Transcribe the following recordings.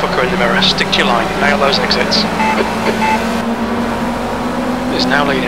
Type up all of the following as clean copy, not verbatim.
pucker in the mirror. Stick to your line. Nail those exits. It's now leading.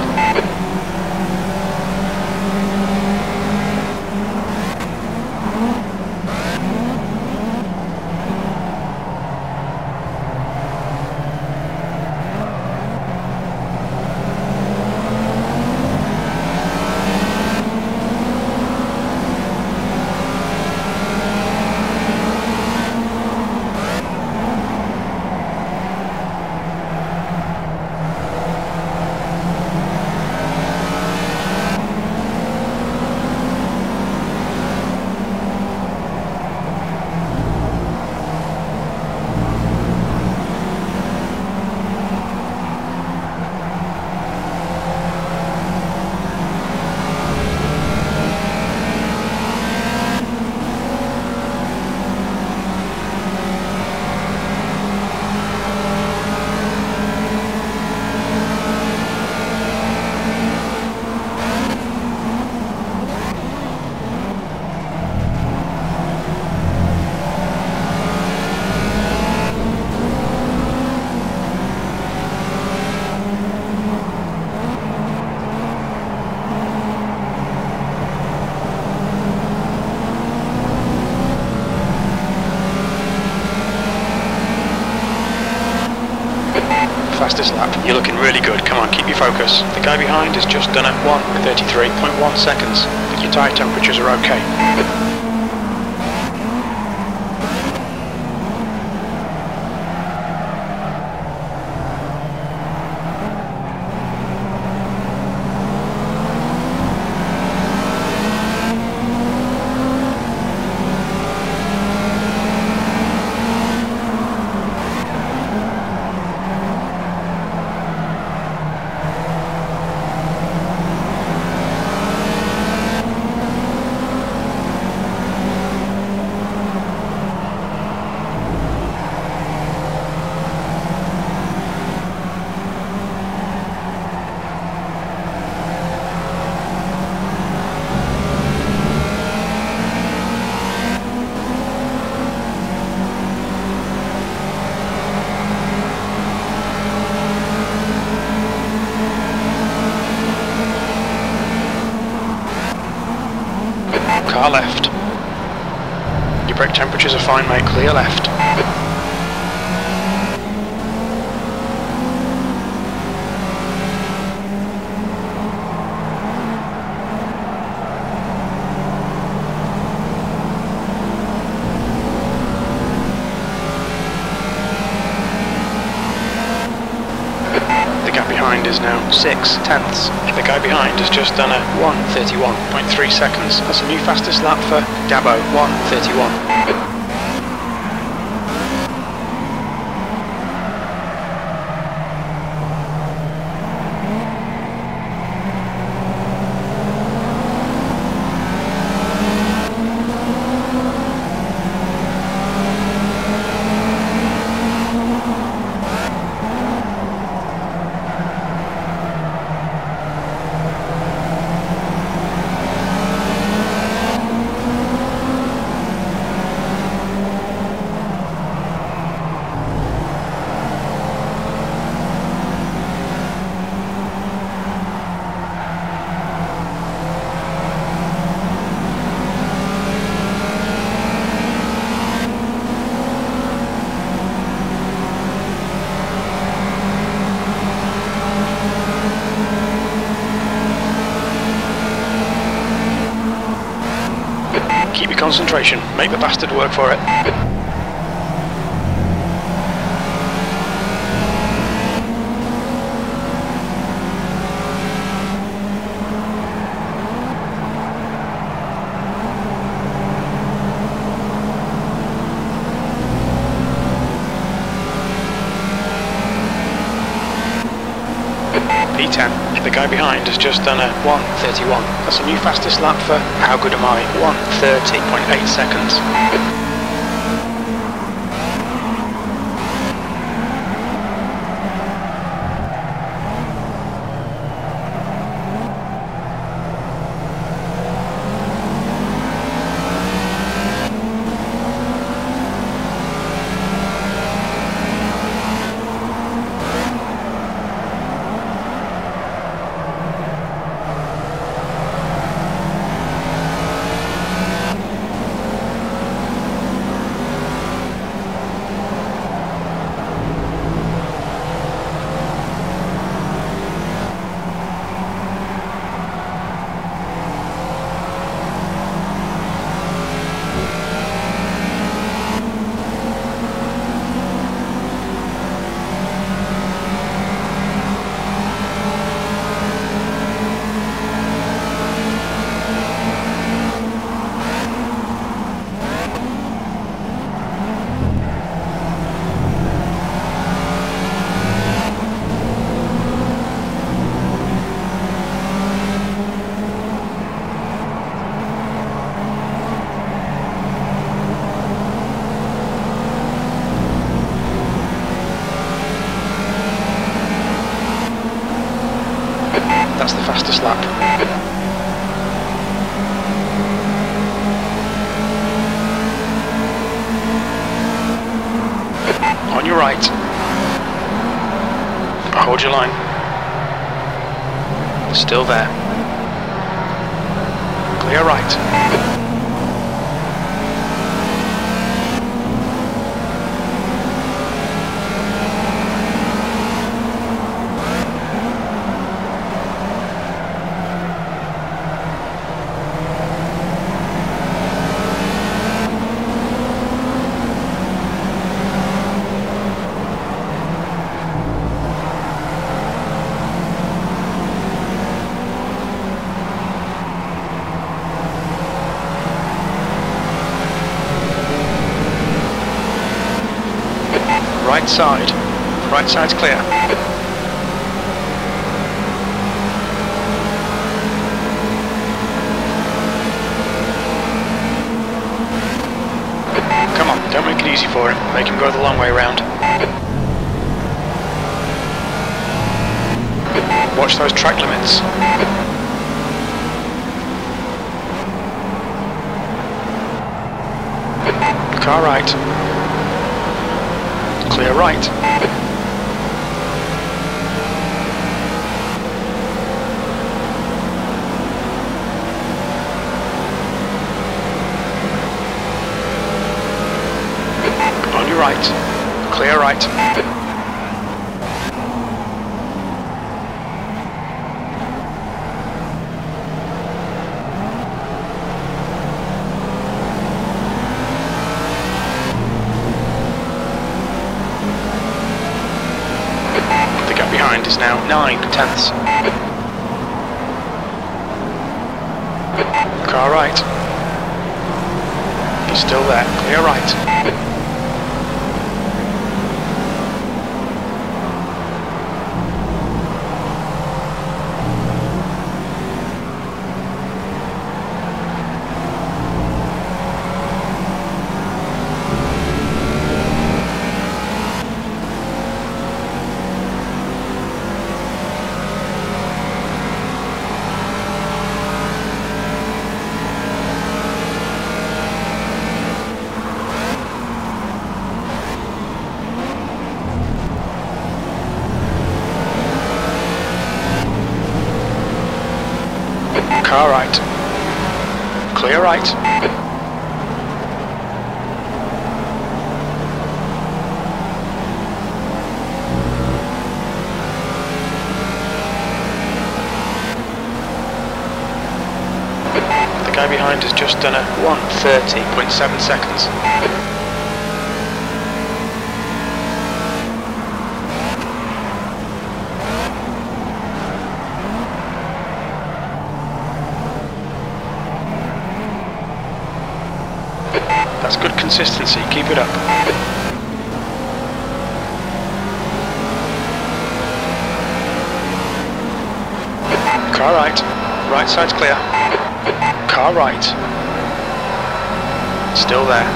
Fastest lap. You're looking really good. Come on, keep your focus. The guy behind has just done it 1:33.1 seconds. I think your tyre temperatures are okay. Car left. Your brake temperatures are fine, mate. Clear left. The gap behind is now 6 tenths. The guy behind has just done a 1:31.3 seconds. That's a new fastest lap for Dabo, 1:31. Keep your concentration, make the bastard work for it. P10. The guy behind has just done a 1:31. That's a new fastest lap for How Good Am I? 1:30.8 seconds. lap. On your right. Hold your line. Still there. Clear right. Right side. Right side's clear. Come on, don't make it easy for him. Make him go the long way round. Watch those track limits. Car right. Clear right. On your right. Clear right. Behind is now 9/10. Car right. He's still there. Clear right. Car right. Clear right. The guy behind has just done a 1:30.7 seconds. That's good consistency, keep it up. Car right. Right side's clear. Car right. Still there.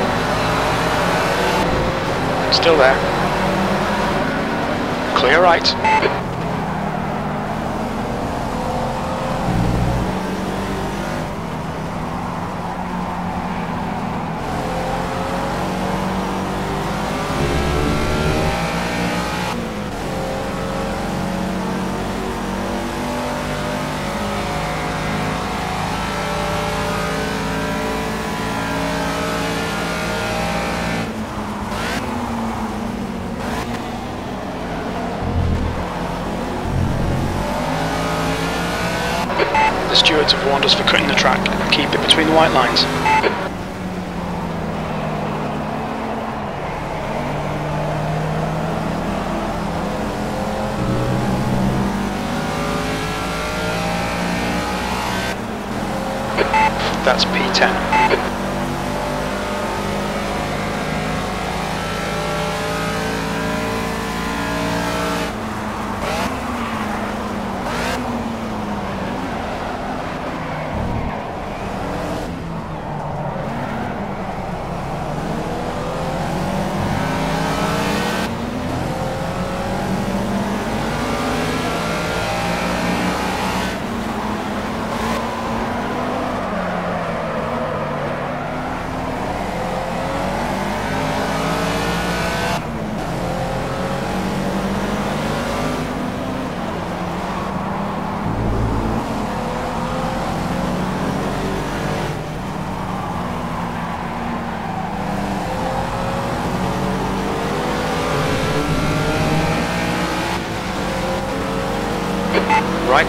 Still there. Clear right. The stewards have warned us for cutting the track. Keep it between the white lines. That's P10.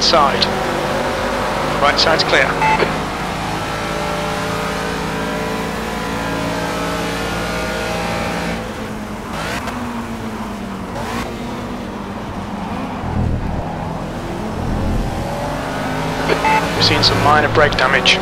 right side. Right side's clear. We've seen some minor brake damage.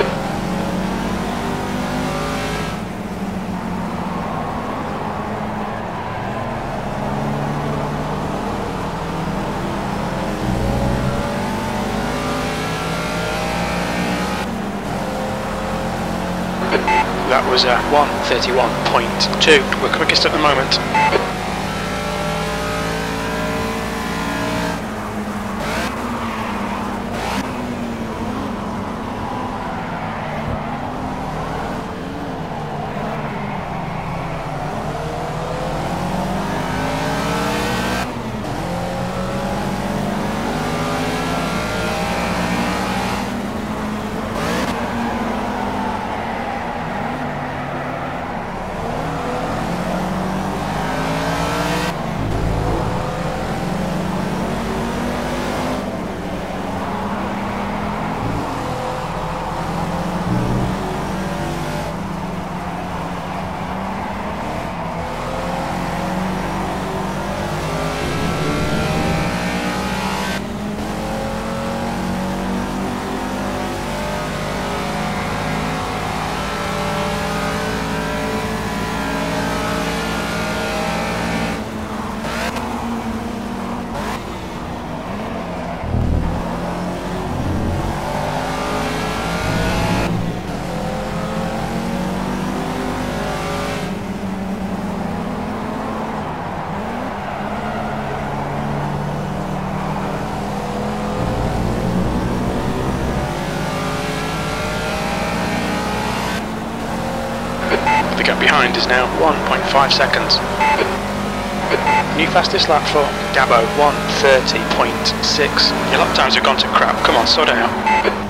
That was a 1:31.2. We're quickest at the moment. The gap behind is now 1.5 seconds. New fastest lap for Dabo, 1:30.6. Your lap times have gone to crap. Come on, sort it out.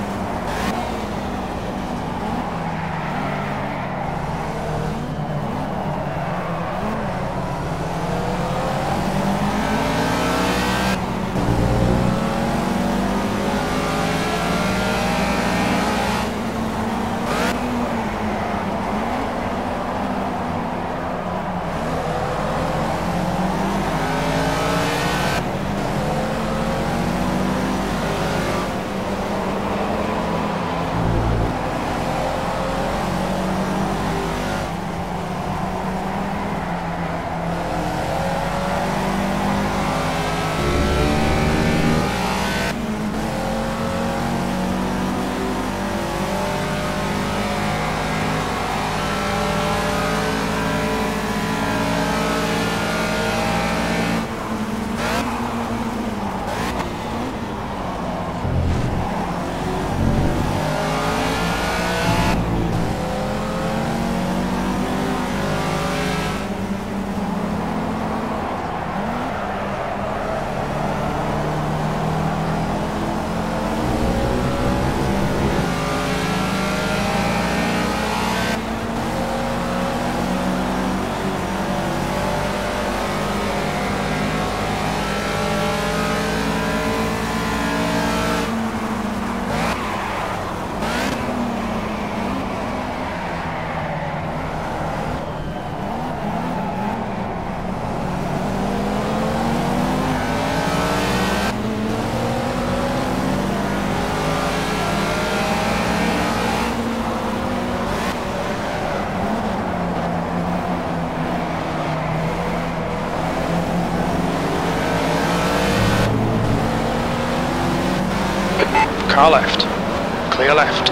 Car left. Clear left.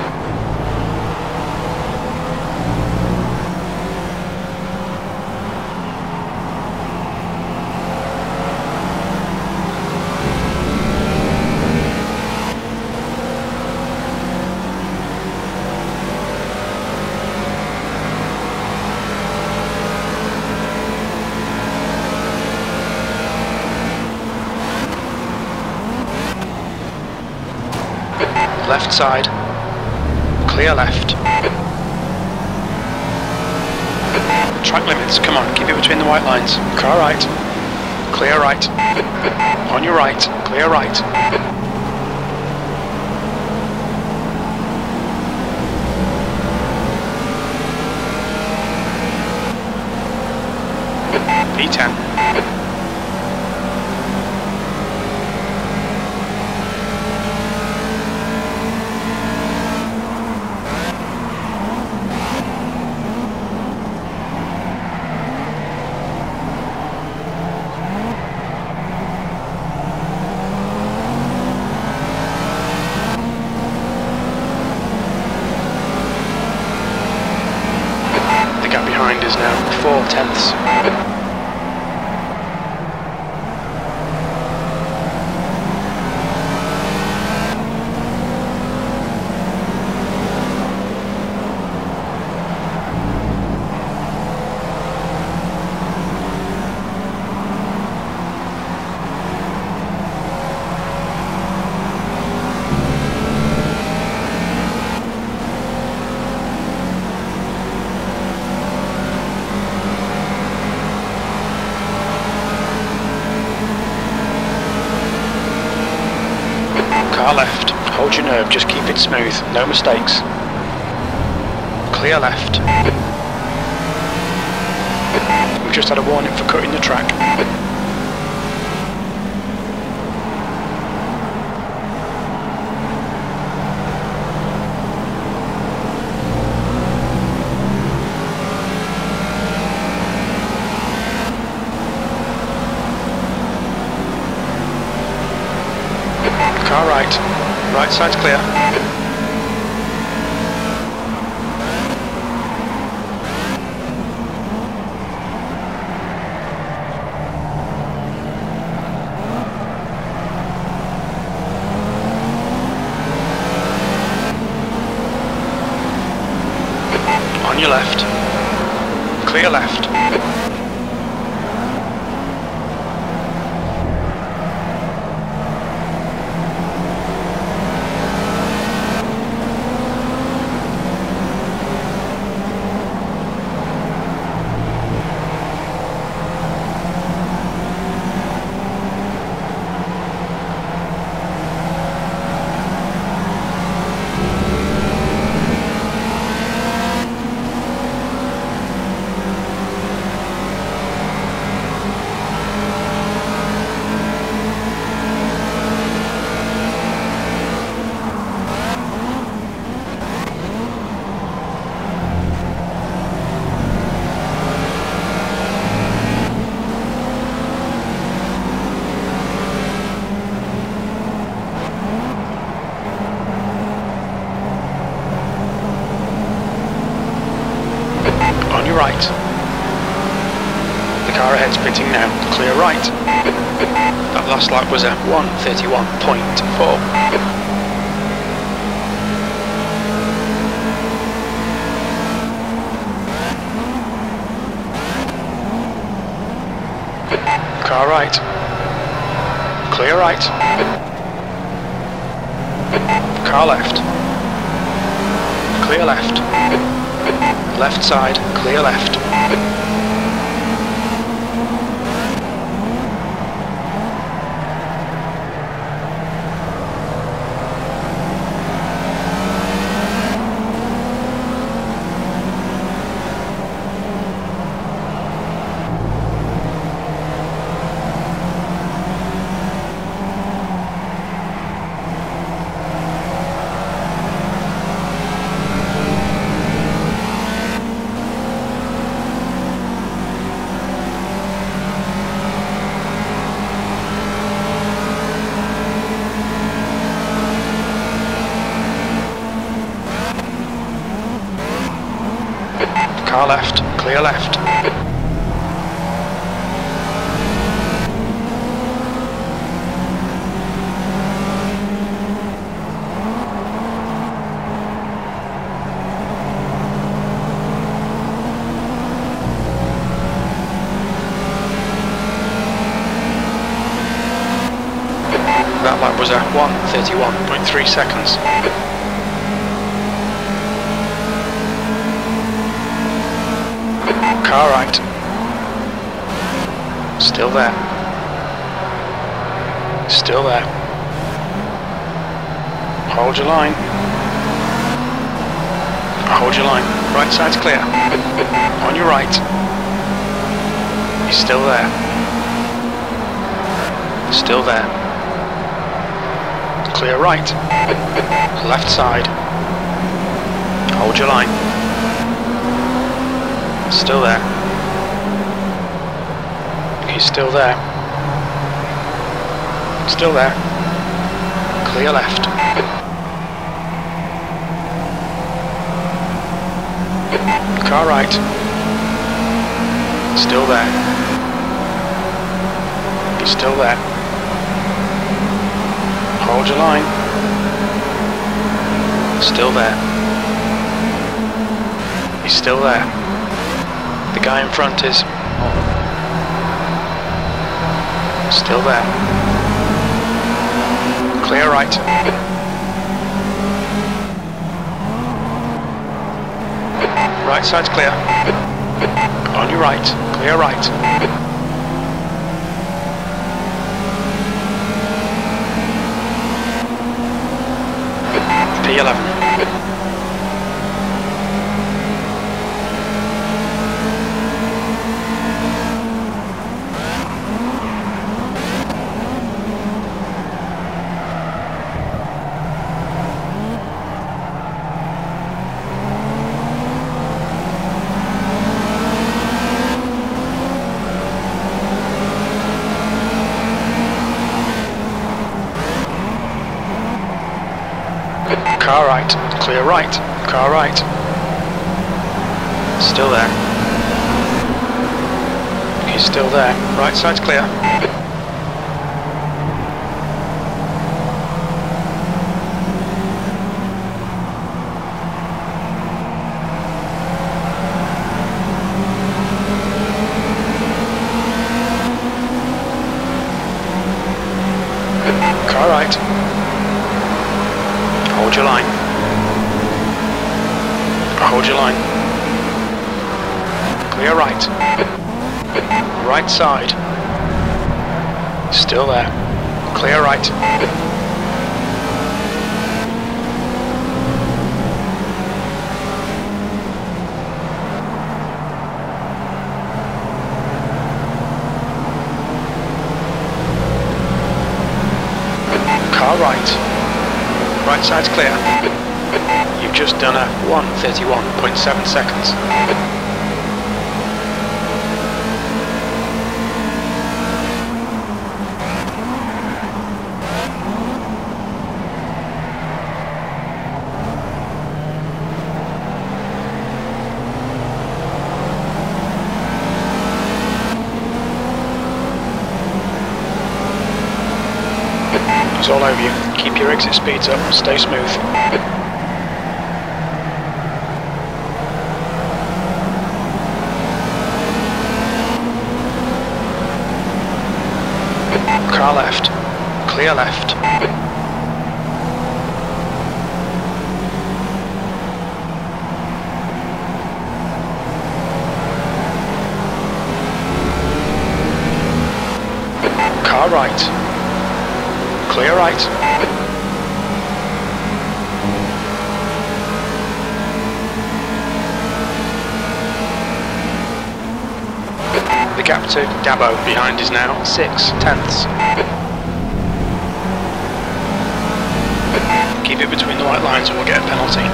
Left side. Clear left. Track limits, come on, keep it between the white lines. Car right. Clear right. On your right. Clear right. 10. The gap behind is now 4/10. Car left. Hold your nerve, just keep it smooth. No mistakes. Clear left. We've just had a warning for cutting the track. Car right. Right side's clear. On your left. Clear left. On your right. The car ahead's pitting now. Clear right. That last lap was a 1:31.4. Car right. Clear right. Car left. Clear left. Left side, clear left. Car left, clear left. That lap was at 1:31.3 seconds. Car right. Still there. Still there. Hold your line. Hold your line. Right side's clear. On your right. He's still there. Still there. Clear right. Left side. Hold your line. Still there. He's still there. Still there. Clear left. Car right. Still there. He's still there. Hold your line. Still there. He's still there. The guy in front is still there. Clear right. Right side's clear. On your right. Clear right. P11. Car right, clear right, car right. Still there. He's still there. Right side's clear. Car right. Hold your line. Hold your line. Clear right. Right side. Still there. Clear right. Car right. Right side's clear. You've just done a 1:31.7 seconds. It's all over you. Keep your exit speeds up, stay smooth. Car left. Clear left. Car right. Clear right. The gap to Dabo behind is now 6/10. Keep it between the white lines or we'll get a penalty.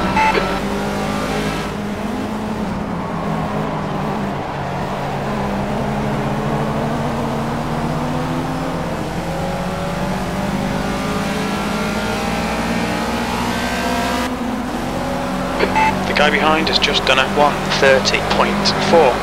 The guy behind has just done a 1:30.4.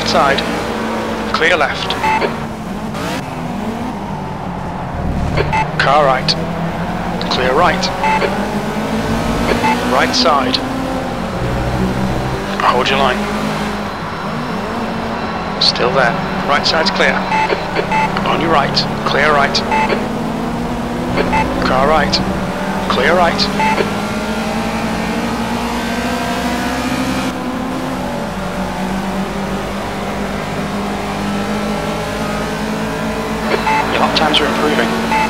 Left side. Clear left. Car right. Clear right. Right side. Hold your line. Still there. Right side's clear. On your right. Clear right. Car right. Clear right. Your lap times are improving.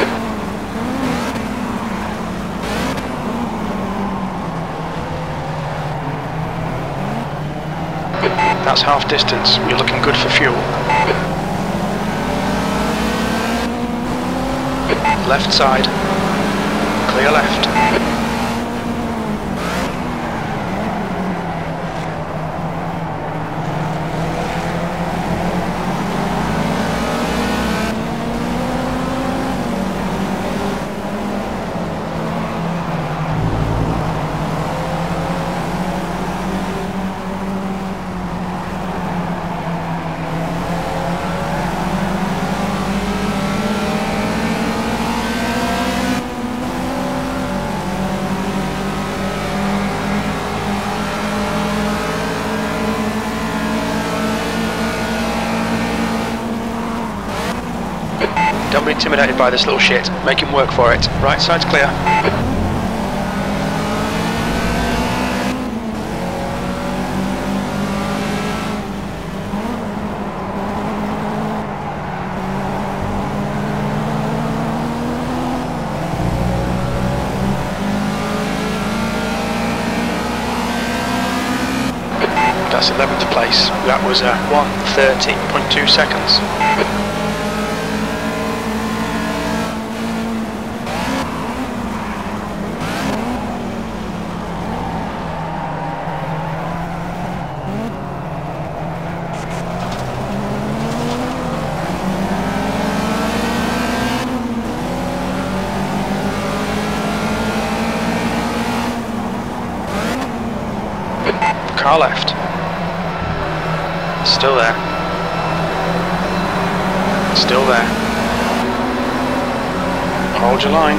That's half distance. You're looking good for fuel. Left side. Clear left. Don't be intimidated by this little shit. Make him work for it. Right side's clear. That's 11th place. That was 1:30.2 seconds. Car left. Still there. Still there. Hold your line.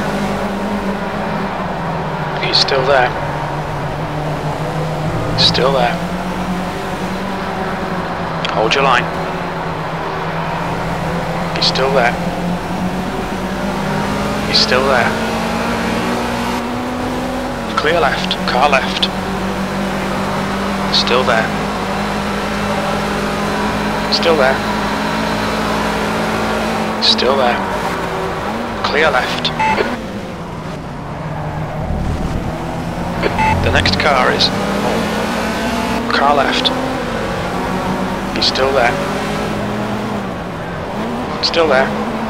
He's still there. Still there. Hold your line. He's still there. He's still there. Clear left. Car left. Still there. Still there. Still there. Clear left. The next car is car left. He's still there. Still there.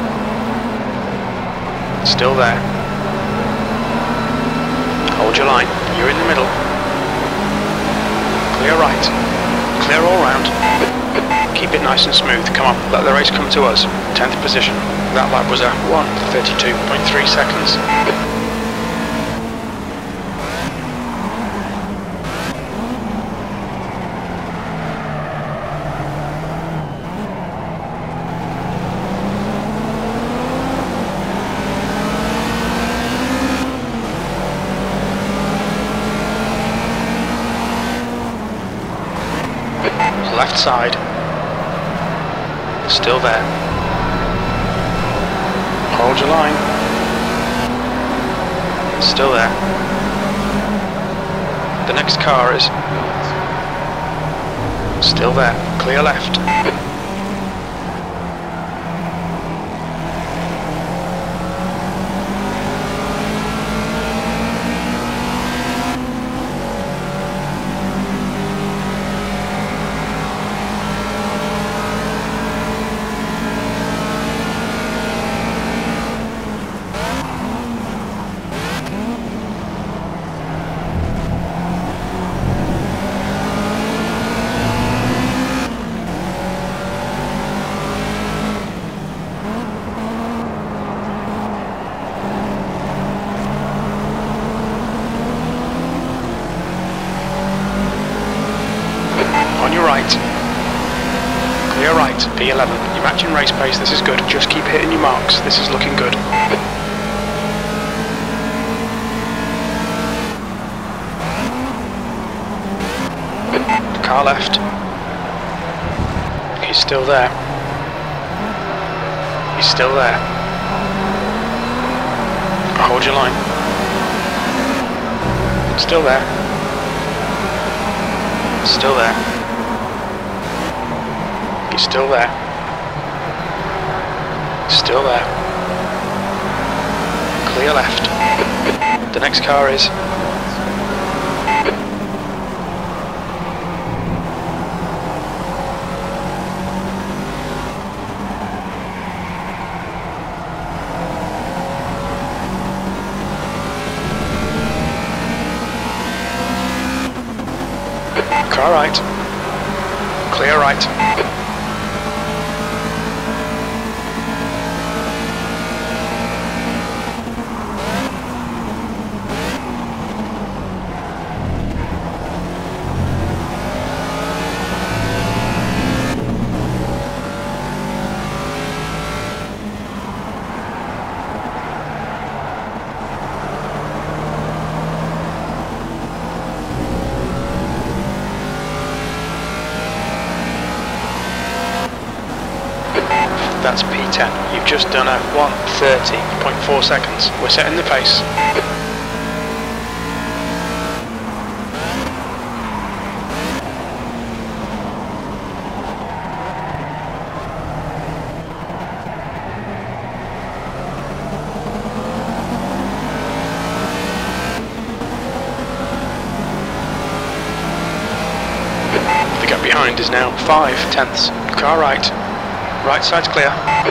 Still there. Hold your line. You're in the middle. Clear right. Clear all round. Keep it nice and smooth. Come on, let the race come to us. 10th position. That lap was 1:32.3 seconds. Left side. Still there. Hold your line. Still there. The next car is still there. Clear left. Clear right, P11. You're matching race pace, this is good. Just keep hitting your marks, this is looking good. Car left. He's still there. He's still there. Hold your line. Still there. Still there. He's still there. Still there. Clear left. The next car is... Car right. Clear right. That's P10. You've just done a 1:30.4 seconds. We're setting the pace. The gap behind is now 5/10. Car right. Right side's clear.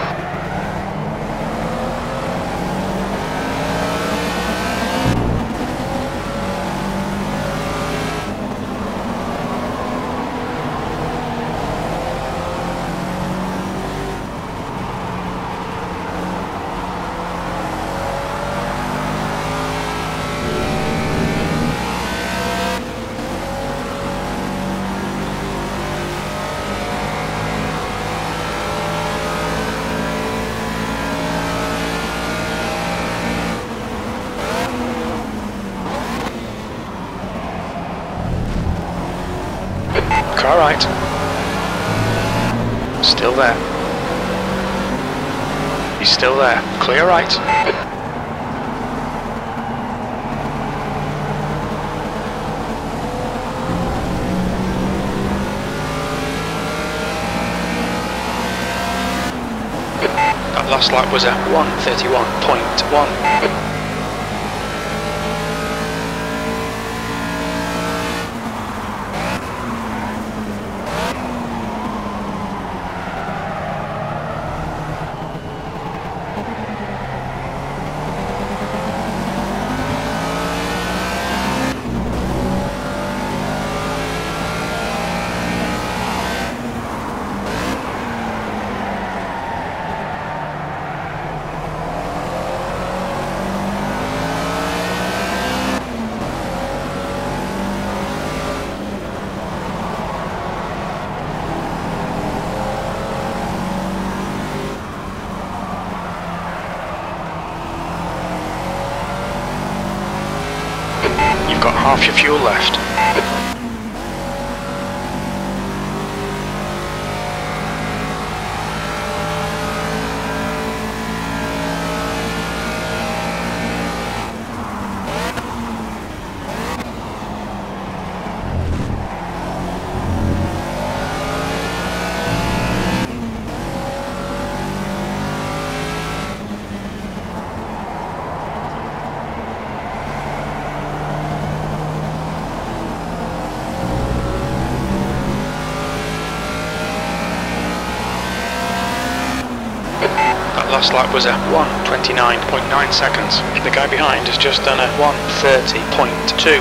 Car right. Still there. He's still there. Clear right. That last lap was at 1:31.1. You've got half your fuel left. Last lap was a 1:29.9 seconds. The guy behind has just done a 1:30.2.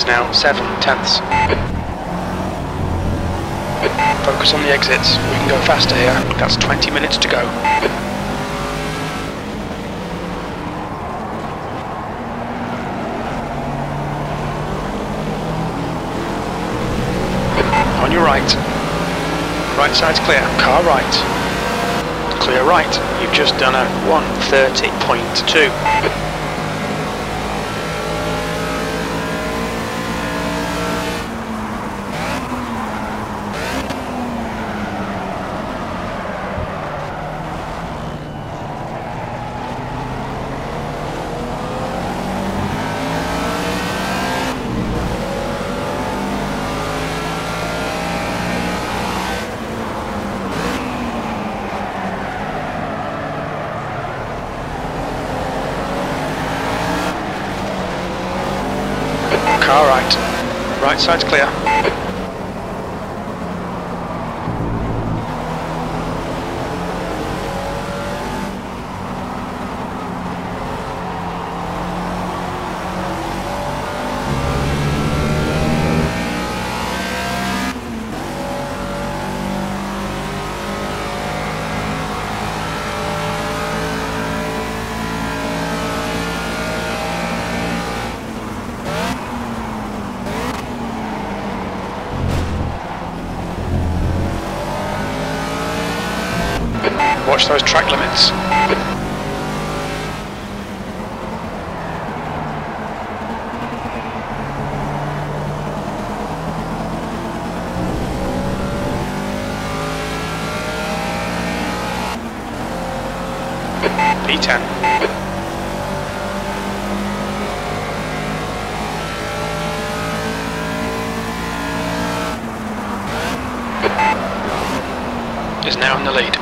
seconds now, 7/10. Focus on the exits, we can go faster here. That's 20 minutes to go. On your right. Right side's clear. Car right. Clear right. You've just done a 1:30.2. Car right. Right side's clear. Watch those track limits. P10. Is now in the lead.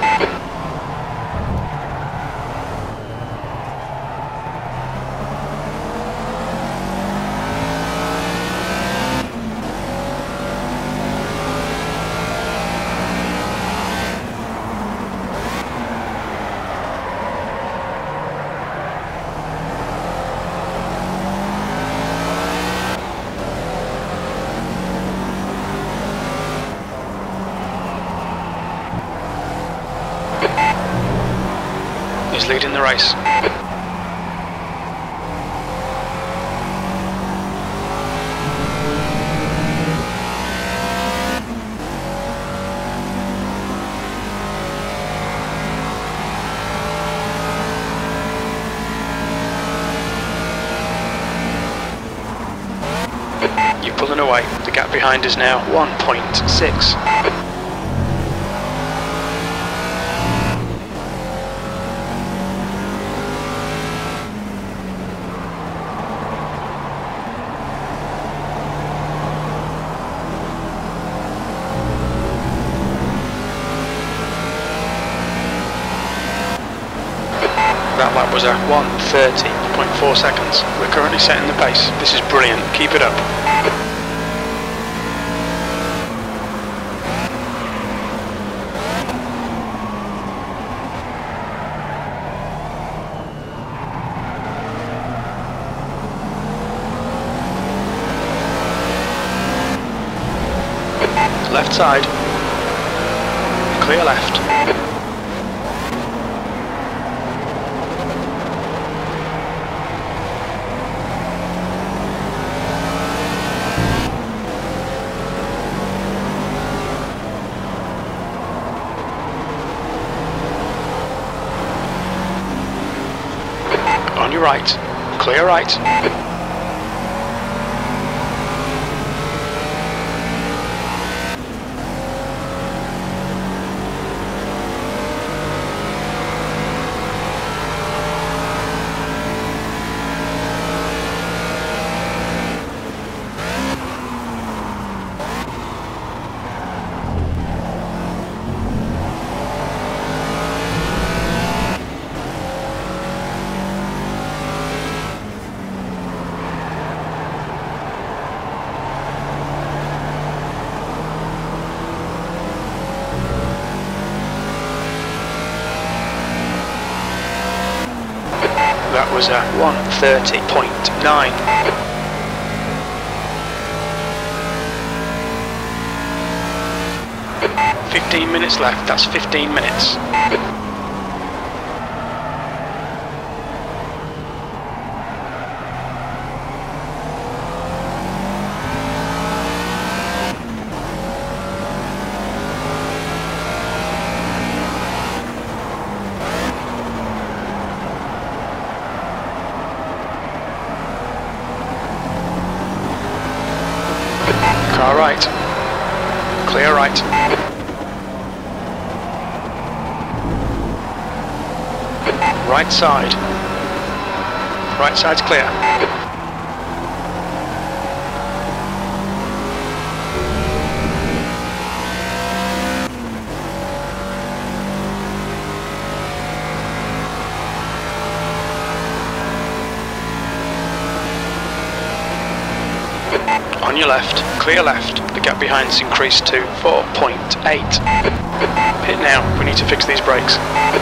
He's leading the race. You're pulling away. The gap behind is now 1.6. That lap was at 1:30.4 seconds. We're currently setting the pace. This is brilliant. Keep it up. Left side. Clear left. On your right. Clear right. That was at 1:30.9. 15 minutes left, that's 15 minutes. Car right. Clear right. Right side. Right side's clear. On your left, clear left. The gap behind's increased to 4.8. Pit now, we need to fix these brakes.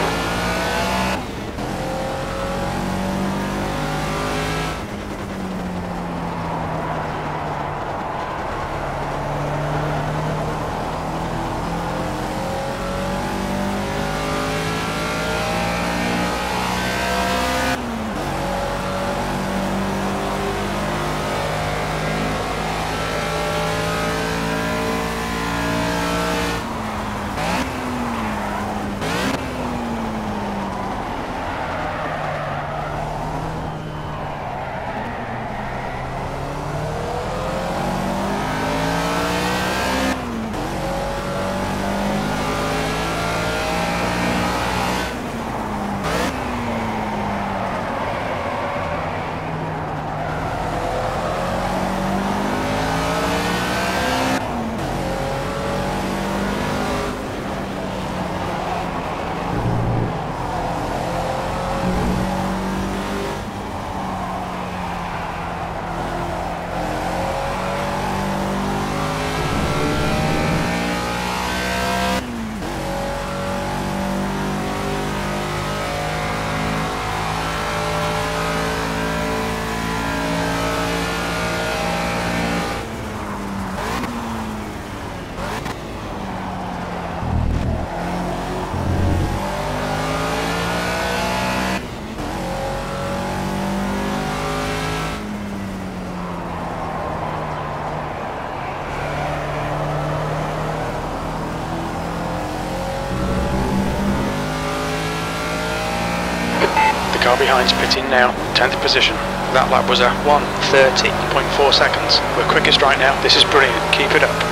Car behind's pitting now, 10th position. That lap was a 1:30.4 seconds. We're quickest right now, this is brilliant, keep it up.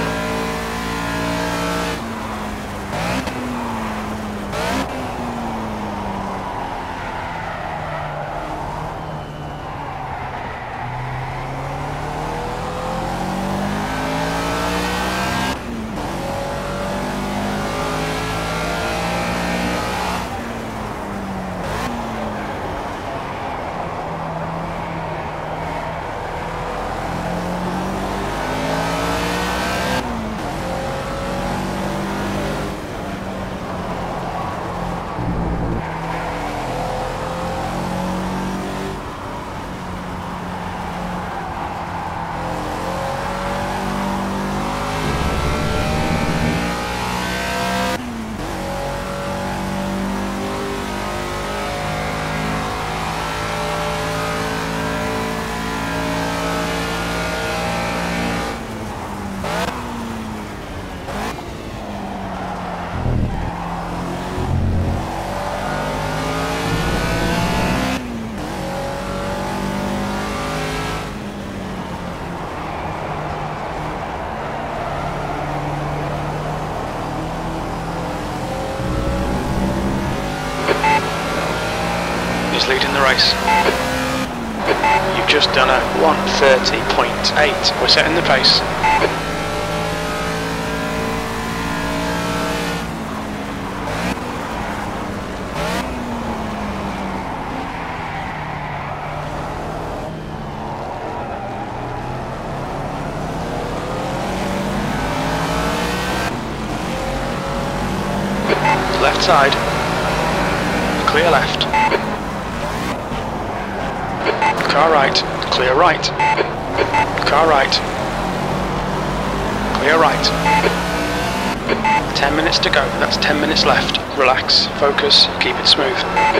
Leading the race. You've just done a 1:30.8. We're setting the pace. Left side. Clear left. Car right, clear right. Car right. Clear right. 10 minutes to go, that's 10 minutes left. Relax, focus, keep it smooth.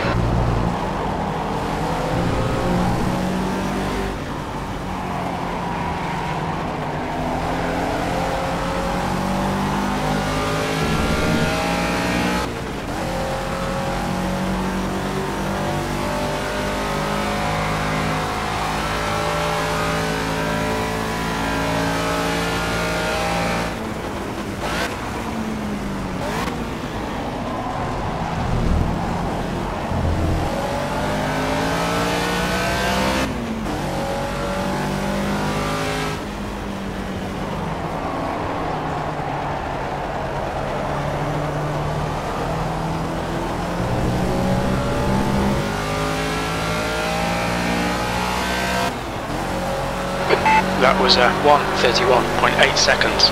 That was 1:31.8 seconds.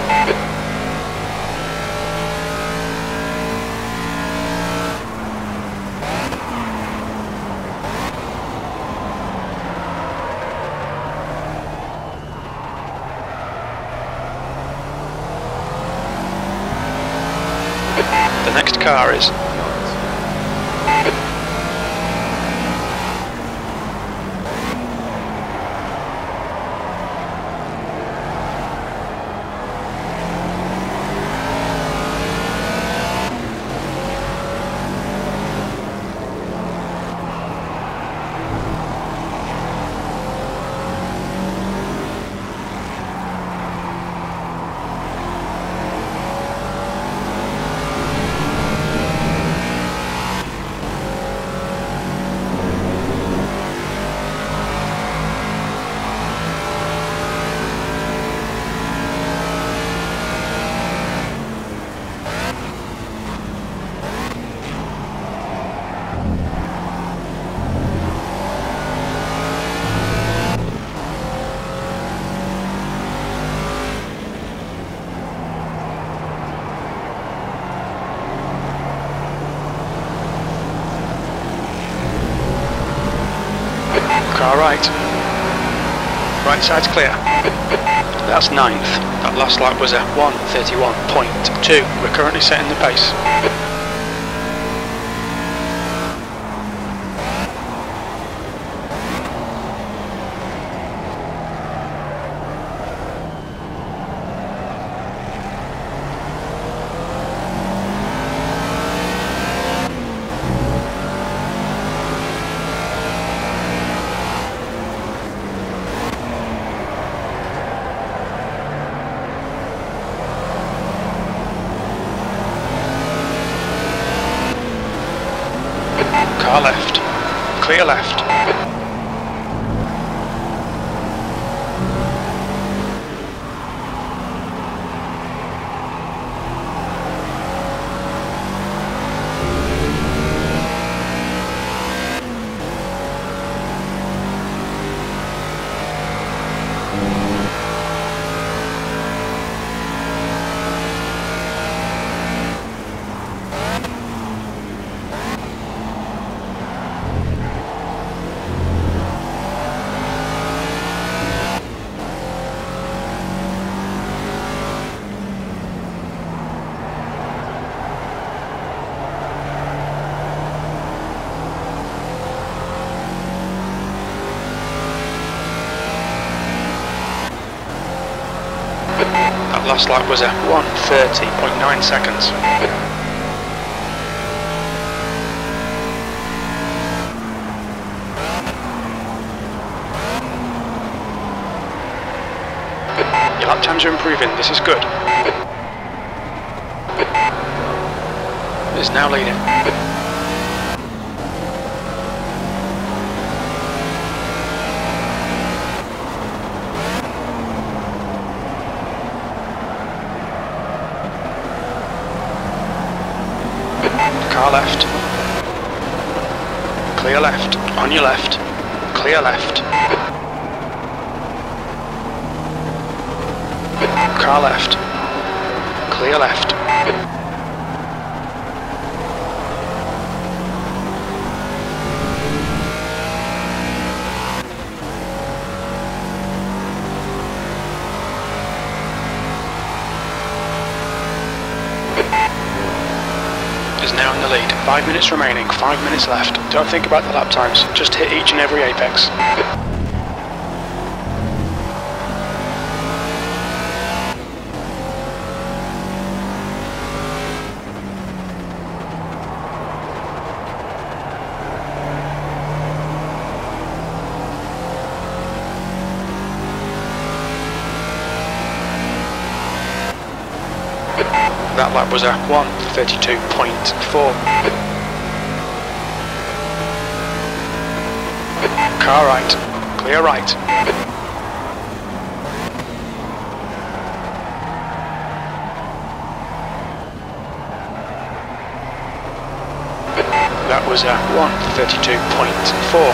The next car is car right. Right side's clear. That's 9th. That last lap was a 1:31.2. We're currently setting the pace. Car left. Clear left. That last lap was a 1:30.9 seconds. Your lap times are improving, this is good. Is now leading. Car left. Clear left. On your left. Clear left. Car left. Clear left. the lead. 5 minutes remaining, 5 minutes left. Don't think about the lap times, just hit each and every apex. That lap was a 1:32.4. Car right, clear right. That was a 1:32.4.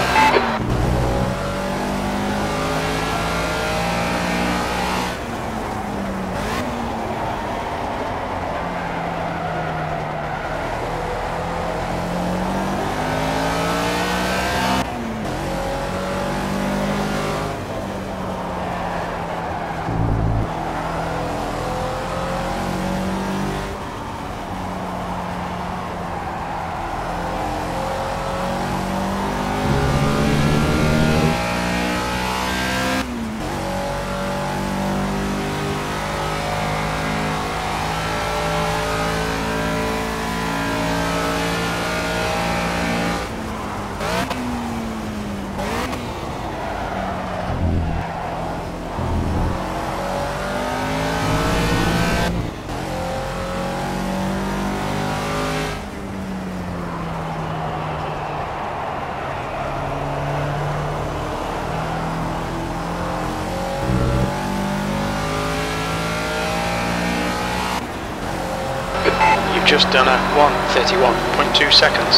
You've just done a 1:31.2 seconds.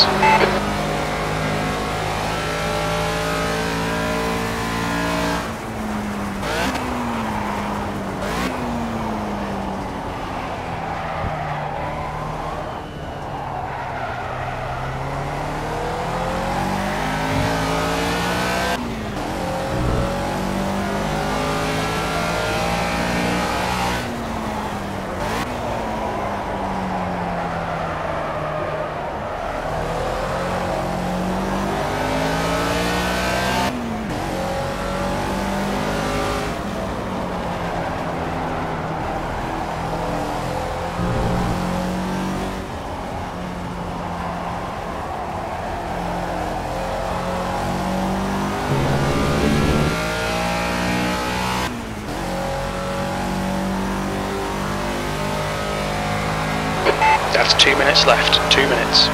That's 2 minutes left, 2 minutes.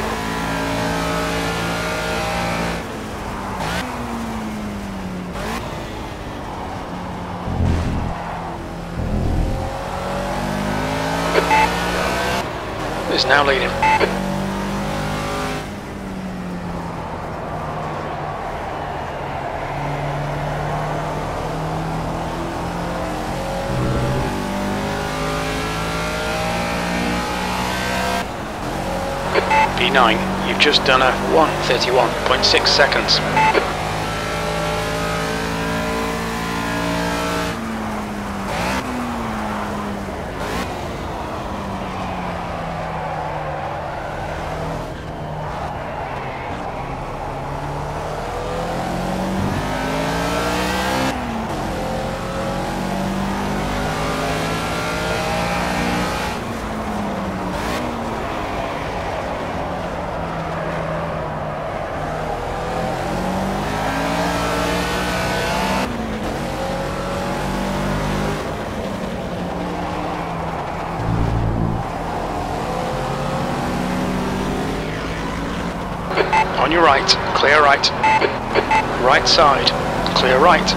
Is now leading. P9, you've just done a 1:31.6 seconds. On your right, clear right. Right side, clear right.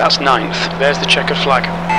That's 9th. There's the checkered flag.